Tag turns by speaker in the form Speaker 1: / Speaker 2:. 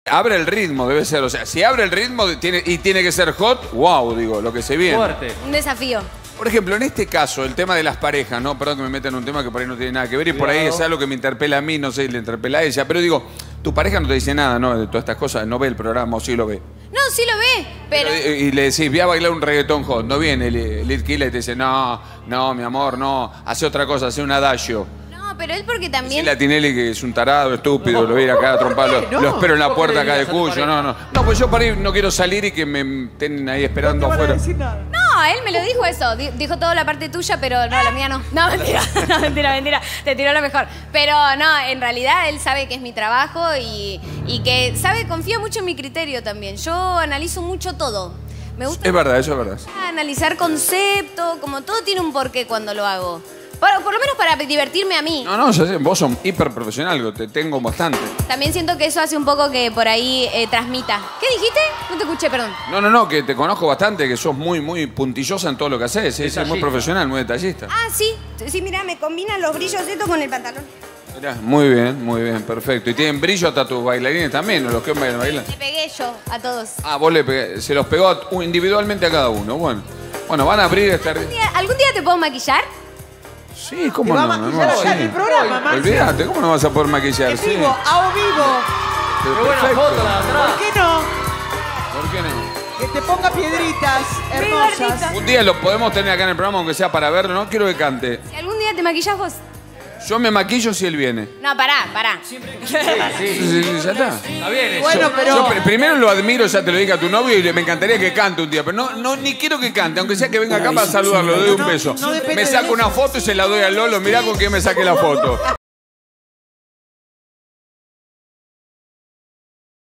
Speaker 1: abre el ritmo, debe ser. O sea, si abre el ritmo tiene que ser hot, wow, digo, lo que se viene.
Speaker 2: Fuerte.
Speaker 3: Un desafío.
Speaker 1: Por ejemplo, en este caso, el tema de las parejas, ¿no? Perdón que me meta en un tema que por ahí no tiene nada que ver y por ahí es algo que me interpela a mí, no sé, le interpela a ella. Pero digo, tu pareja no te dice nada, ¿no? De todas estas cosas, no ve el programa o sí lo ve.
Speaker 3: No, sí lo ve, pero...
Speaker 1: Y le decís, voy a bailar un reggaetón hot. No viene el Lead Killer y te dice, no, mi amor, no. Hace otra cosa, hace un adagio.
Speaker 3: No, pero él porque también...
Speaker 1: Decirle a Tinelli que es un tarado, estúpido, lo voy a ir acá a tromparlo. Lo espero en la puerta acá de Cuyo, no. No, pues yo para ir no quiero salir y que me estén ahí esperando afuera.
Speaker 3: No, él me lo dijo eso. Dijo toda la parte tuya, pero no, la mía no. No, mentira. No, mentira. Te tiró lo mejor. Pero no, en realidad él sabe que es mi trabajo y que confía mucho en mi criterio también. Yo analizo mucho todo. Me gusta
Speaker 1: Es verdad, eso es verdad.
Speaker 3: analizar conceptos, como todo tiene un porqué cuando lo hago. Por lo menos para divertirme a mí.
Speaker 1: No, ya sé, vos sos hiper profesional, te tengo bastante.
Speaker 3: También siento que eso hace un poco que por ahí transmita. ¿Qué dijiste? No te escuché, perdón.
Speaker 1: No, que te conozco bastante, que sos muy puntillosa en todo lo que haces. Es muy profesional, muy detallista.
Speaker 3: Ah, sí. Sí, mira, me combinan los brillos estos con el pantalón.
Speaker 1: Mirá, muy bien, perfecto. Y tienen brillo hasta tus bailarines también, ¿o los que bailan?
Speaker 3: Le pegué yo a todos.
Speaker 1: Ah, vos se los pegó individualmente a cada uno. Bueno, van a abrir esta...
Speaker 3: ¿Algún día te puedo maquillar?
Speaker 1: Sí, ¿cómo no?
Speaker 4: va a maquillar acá en el programa, Maxi.
Speaker 1: Olvídate, ¿cómo no vas a poder maquillar?
Speaker 4: En
Speaker 1: Sí.
Speaker 4: vivo, a vivo.
Speaker 1: Pero
Speaker 2: Qué buena
Speaker 1: perfecto.
Speaker 2: foto la de atrás.
Speaker 4: ¿Por qué no?
Speaker 1: ¿Por qué no?
Speaker 4: Que te ponga piedritas hermosas.
Speaker 1: Un día lo podemos tener acá en el programa, aunque sea para verlo, ¿no? Quiero que cante.
Speaker 3: Si algún día te maquillas vos.
Speaker 1: Yo me maquillo si él viene.
Speaker 3: No, pará.
Speaker 1: Sí, ya está.
Speaker 2: Está bien eso.
Speaker 4: Bueno, pero...
Speaker 1: Yo primero lo admiro, ya te lo dije a tu novio, y me encantaría que cante un día. Pero no ni quiero que cante, aunque sea que venga acá para saludarlo, le doy un beso.
Speaker 4: no depende
Speaker 1: Me
Speaker 4: de
Speaker 1: saco
Speaker 4: eso.
Speaker 1: una foto y se la doy al Lolo. Mirá con quién me saqué la foto.